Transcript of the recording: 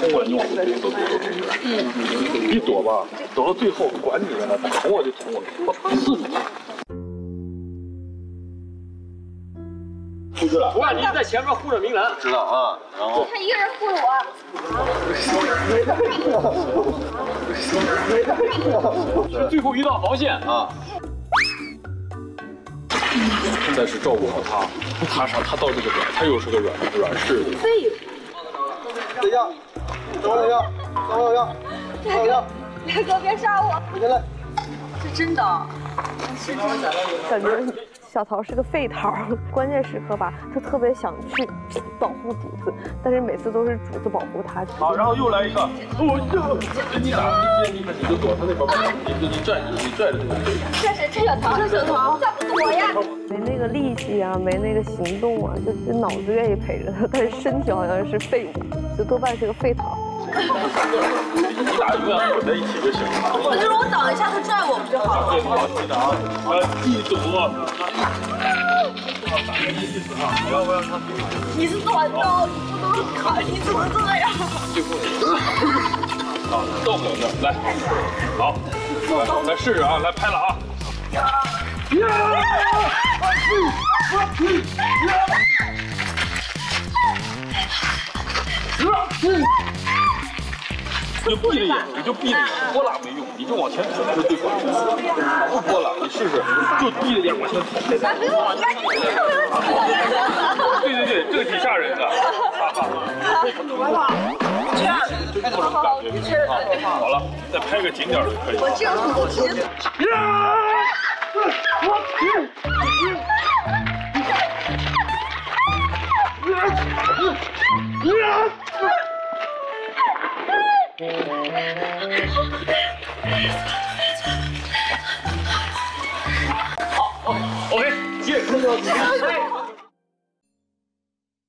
管用，都一躲吧，躲到最后管你呢，捅我就捅我，我刺你。出去了，万宁在前面护着明兰，知道啊。然后他一个人护着我。是最后一道防线啊。现在是照顾好他，他到这个点，他又是个软柿子。 对。 等一下，等我一下，等我一下，等我一下。 大哥别杀我！ 我先来。 是真的。是真的。 感觉小桃是个废桃，关键时刻吧，他特别想去保护主子，但是每次都是主子保护他。 好，然后又来一个，你打，你就躲他那边，你拽着这个。 这小桃，这小桃，咋不躲呀？ 没那个力气啊，没那个行动啊，就脑子愿意陪着他，但是身体好像是废物，就多半是个废桃。 你俩永远混在一起就行了。 我就是我挡一下，他拽我不就好了？ 对，好，记得啊，一躲。不要他。 你是短刀，你不能砍，你怎么这样？ 最后一个。好，都等着，来，好，来试试啊，来拍了啊。你就闭着眼，你就闭着眼，拨拉没用，你就往前捅就对管用。不拨拉，你试试，就闭着眼往前捅。 不用，我赶紧对，这个挺吓人的。 这样， 好了，再拍个紧点就可以。 我这样子直接。 好 ，OK，接。